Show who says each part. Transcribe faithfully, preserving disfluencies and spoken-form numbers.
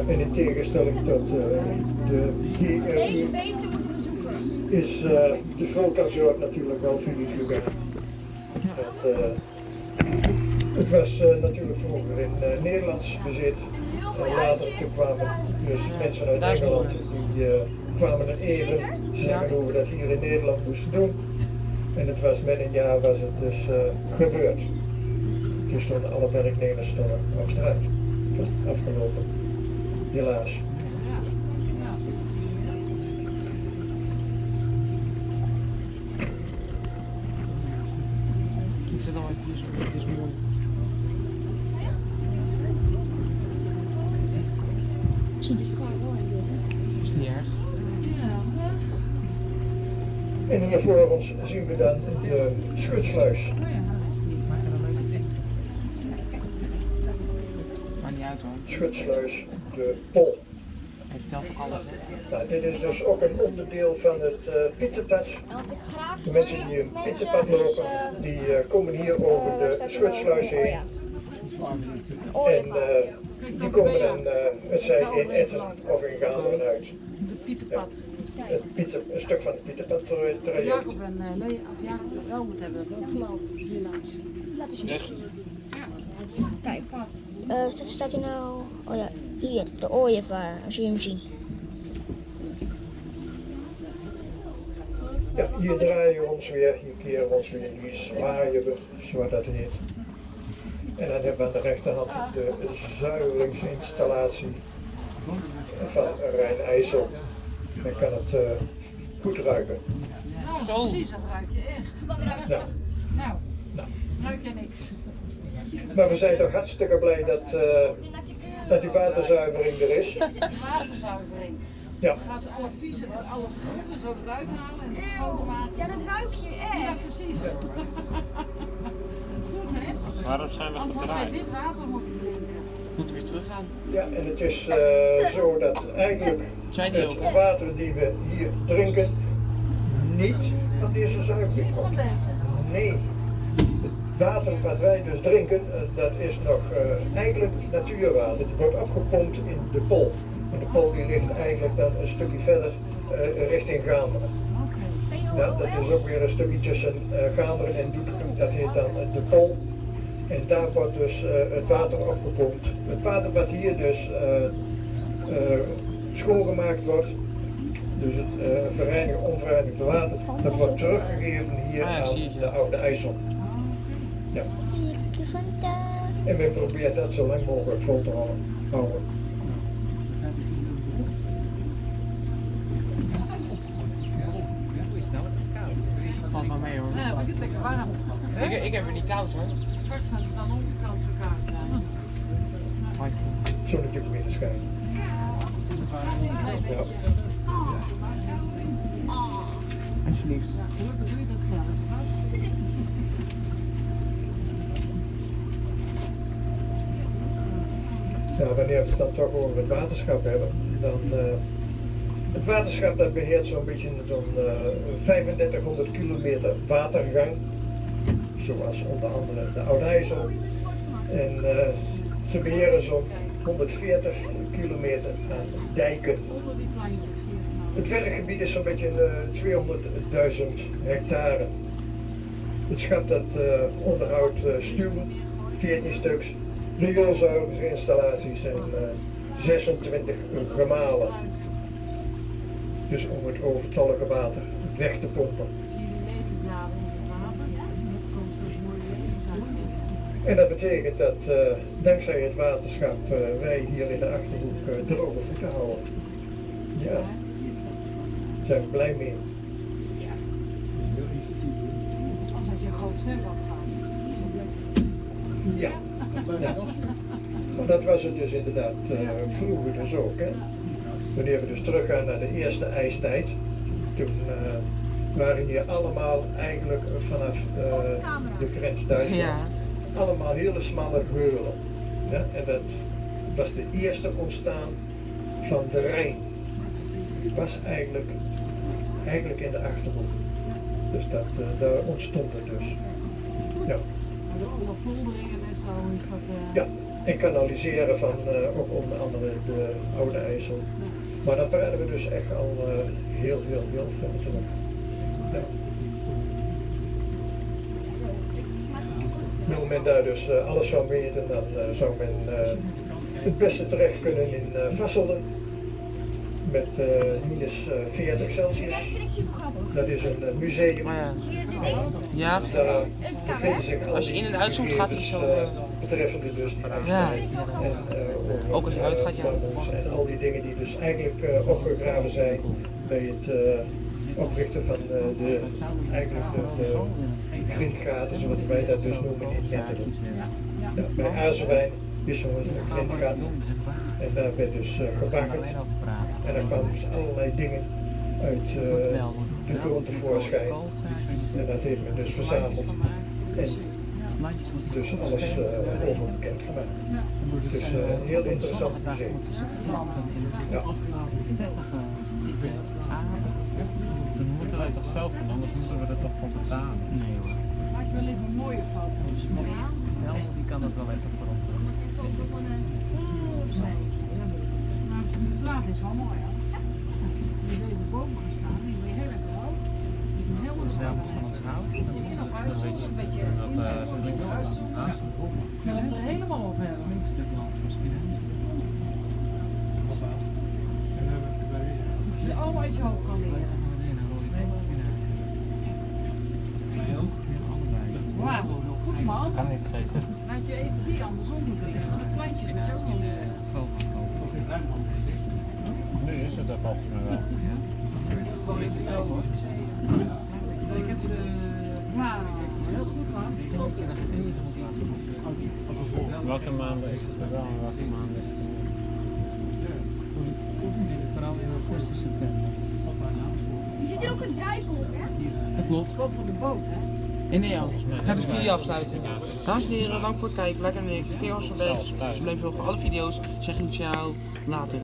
Speaker 1: En in tegenstelling tot uh, de G R U
Speaker 2: Deze beesten moeten we zoeken.
Speaker 1: is uh, de vulkaansoort natuurlijk wel failliet gegaan. Het, uh, het was uh, natuurlijk vroeger in uh, Nederlands bezit. En later kwamen dus mensen uit Engeland die uh, kwamen er even zeggen hoe we dat hier in Nederland moesten doen. En het was met een jaar was het dus uh, gebeurd. Dus stonden alle werknemers stonden op straat. Het was afgelopen. Helaas.
Speaker 3: Ik zet al even zo, het is mooi.
Speaker 2: Ziet de kar wel in dit, hè?
Speaker 3: Is niet erg.
Speaker 1: En hier voor ons zien we dan de schutsluis.
Speaker 3: Maakt niet uit hoor.
Speaker 1: Schutsluis, de Pol.
Speaker 3: Hij vertelt toch alles.
Speaker 1: Nou, dit is dus ook een onderdeel van het uh, Pieterpad.
Speaker 2: Wat ik graag
Speaker 1: De mensen die een Pieterpad lopen, die uh, komen hier over de schutsluis heen. En uh, die komen dan, uh, het zij in Etten of in Gaanderen uit.
Speaker 4: Het Pieterpad.
Speaker 1: Het Pieter, een stuk van het Pieterpad traject.
Speaker 4: Jacob en uh, Lea, of Jacob en Helmut hebben dat ook gelopen, helaas.
Speaker 2: Laten zien.
Speaker 3: Echt?
Speaker 2: Kijk. Uh, staat, staat hij nou? Oh ja, hier, de ooievaar, als je hem ziet.
Speaker 1: Ja, hier draaien we ons weer, hier keren we ons weer, hier zwaaien we, zoals dat heet. En dan hebben we aan de rechterhand de zuiveringsinstallatie van Rijn-IJssel. Dan kan het uh, goed ruiken.
Speaker 4: Nou,
Speaker 3: Zo.
Speaker 4: precies, dat ruik je echt.
Speaker 1: Nou,
Speaker 4: Nou,
Speaker 1: nou.
Speaker 4: ruik je niks.
Speaker 1: Maar we zijn toch hartstikke blij dat, uh, dat die waterzuivering er is.
Speaker 4: Waterzuivering.
Speaker 1: Ja.
Speaker 4: Dan gaan ze alle vieze, alle stroeten zo eruit halen en het schoonmaken.
Speaker 2: Ja, dat ruik je
Speaker 4: Ja,
Speaker 2: echt.
Speaker 4: precies. Goed hè?
Speaker 5: Waarom zijn we
Speaker 4: Anders hadden wij
Speaker 5: gedraaid?
Speaker 4: dit water moeten drinken.
Speaker 3: Moeten we weer teruggaan?
Speaker 1: Ja, en het is uh, zo dat eigenlijk
Speaker 3: Zijn die ook,
Speaker 1: het
Speaker 3: hè?
Speaker 1: water die we hier drinken niet van deze zuivering
Speaker 4: Niet van
Speaker 1: komt.
Speaker 4: deze.
Speaker 1: Nee, het water wat wij dus drinken, uh, dat is nog uh, eigenlijk natuurwater. Het wordt afgepompt in de Pol. En de Pol die ligt eigenlijk dan een stukje verder uh, richting Gaanderen.
Speaker 4: Oké.
Speaker 1: Ja, dat is ook weer een stukje tussen uh, Gaanderen en Doetinchem, dat heet dan uh, de Pol. En daar wordt dus uh, het water opgepompt. Het water wat hier dus uh, uh, schoongemaakt wordt, dus het uh, verreinigde, onverreinigde water, dat wordt teruggegeven hier
Speaker 3: Ah, ja,
Speaker 1: aan
Speaker 3: zie je.
Speaker 1: de Oude IJssel. Ja. En men probeert dat zo lang mogelijk vol te houden. houden.
Speaker 3: Valt wel mee hoor.
Speaker 4: Nou, het is lekker warm.
Speaker 3: Ik, ik heb het niet koud hoor.
Speaker 4: Straks gaan ze dan onze kant zo koud krijgen.
Speaker 3: Mooi.
Speaker 1: Zonnetje weer te schijnen. Ja.
Speaker 3: Alsjeblieft.
Speaker 4: Gelukkig doe je dat zelf, schat.
Speaker 1: Nou, wanneer we het dan toch over het waterschap hebben, dan uh, het waterschap dat beheert zo'n beetje zo'n uh, vijfendertighonderd kilometer watergang, zoals onder andere de Oude IJssel. En uh, ze beheren zo'n honderdveertig kilometer aan dijken.
Speaker 4: Onder die plantjes hier.
Speaker 1: Het werkgebied is zo'n beetje uh, tweehonderdduizend hectare. Het schap dat uh, onderhoudt uh, stuwen, veertien stuks, rioolzuiveringsinstallaties en uh, zesentwintig gemalen. Dus om het overtollige water weg te pompen.
Speaker 4: Zie je die leliebladen in het water? Dat komt zo'n mooie lelies uit.
Speaker 1: En dat betekent dat uh, dankzij het waterschap uh, wij hier in de Achterhoek uh, droge voeten houden. Ja, daar zijn we blij mee.
Speaker 4: Als dat je een groot zwembad gaat.
Speaker 1: Ja. Ja. Maar dat was het dus inderdaad uh, vroeger dus ook. Hè? Wanneer we dus teruggaan naar de eerste ijstijd, toen uh, waren hier allemaal eigenlijk vanaf uh, de grens Duitsland,
Speaker 3: Ja.
Speaker 1: allemaal hele smalle geulen. Ja? En dat was de eerste ontstaan van de Rijn. Het was eigenlijk, eigenlijk in de Achterhoek. Dus dat, uh, daar ontstond het dus. Ja.
Speaker 4: Maar de overpolderingen en zo is dat... Uh...
Speaker 1: Ja, en kanaliseren van uh, ook onder andere de Oude IJssel. Maar dan praten we dus echt al uh, heel, heel, heel veel terug. Ja. Wil men daar dus uh, alles van weten, dan uh, zou men uh, het beste terecht kunnen in uh, Vasselen. Met uh, minus uh, veertig Celsius.
Speaker 2: Dat vind ik super grappig.
Speaker 1: Dat is een uh, museum.
Speaker 3: Maar ja.
Speaker 2: Hier dit ding.
Speaker 3: Ja.
Speaker 1: Dus daar bevinden zich al
Speaker 3: Als je in en uit zoomt, gaat hij zo,
Speaker 1: uh,
Speaker 3: uh,
Speaker 1: betreffende dus die
Speaker 3: Ja.
Speaker 1: en, uh,
Speaker 3: Ook als je uitgaat, ja.
Speaker 1: En al die dingen die dus eigenlijk uh, opgegraven zijn bij het uh, oprichten van uh, de, eigenlijk de, de grindgaten, zoals wij dat dus noemen in Netteren. Ja, bij Azewijn is zo'n grindgat en daar werd dus uh, gebakken en daar kwamen dus allerlei dingen uit uh, de grond tevoorschijn en dat heeft men dus verzameld en dus alles uh, onbekend gemaakt. Dus uh, een heel interessant museum. Ja.
Speaker 5: Dan moeten wij toch zelf doen, anders moeten we er toch voor betalen.
Speaker 3: Nee hoor.
Speaker 4: Maar ik wil even mooie foto's.
Speaker 3: Wel, die kan dat wel even voor ons doen.
Speaker 4: Maar de plaat is wel mooi, hè? Die is even boven gaan staan, die is weer heel erg hoog. Die is helemaal
Speaker 3: Dat is wel van ons hout.
Speaker 4: Dat is nog uitzoeken, een beetje
Speaker 5: Dat uh,
Speaker 4: uitzoeken. Ik wil het er helemaal op hebben. Dat je allemaal uit je hoofd kan leren. Wauw, goed man.
Speaker 5: kan niet zeker.
Speaker 4: Laat je even die andersom moeten liggen. De kleintjes moet je ook nog leren.
Speaker 5: Nu is het er volgens mij wel.
Speaker 4: Wauw, heel goed man. Top.
Speaker 5: Welke maanden is het er wel en welke maanden is het er niet?
Speaker 3: Vooral in augustus, september.
Speaker 2: Er zit er ook een draaikolk, hè?
Speaker 3: Dat klopt.
Speaker 4: Klopt voor de boot, hè?
Speaker 3: En nee, ik ga de video afsluiten. Dames en heren, dank voor het kijken. Like en een keer als je blijft. Dus blijf nog alle video's. Zeg nu ciao. Later.